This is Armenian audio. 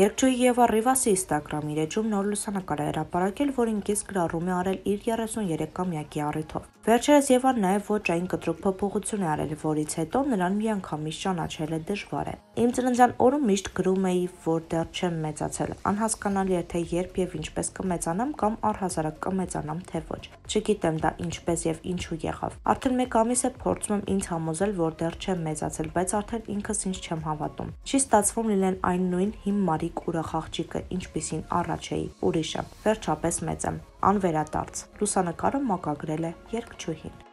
Երգչուհի Եվա Ռիվասը Instagram-իր էջում նոր լուսանկար է հրապարակել, որին կից գրառում է արել իր 33-ամյակի առիթով։ Վերջերս Եվան նաև ոճային կտրուկ փոփոխություն է արել, որից հետո նրան միանգամից ճանաչելը դժվար է։ Իմ ծննդյան օրը միշտ գրում էի, որ դեռ չեմ մեծացել, անհասկանալի է, թե երբ եւ ինչպես կմեծանամ կամ առհասարակ կմեծանամ, թե ոչ։ Չգիտեմ դա ինչպես եւ ինչու եղավ։ Արդեն 1 ամիս է փորձում եմ ինձ համոզել, որ դեռ չեմ մեծացել, բայց արդեն ինքս ինձ չեմ հավատում։ Չի ստացվում լինել այն նույն հիմարիկ ուրախ աղջիկը, ինչպիսին առաջ էի, ուրիշ եմ, վերջապես մեծ եմ, անվերադարձ։ Լուսանկարը մակագրել է երգչուհին։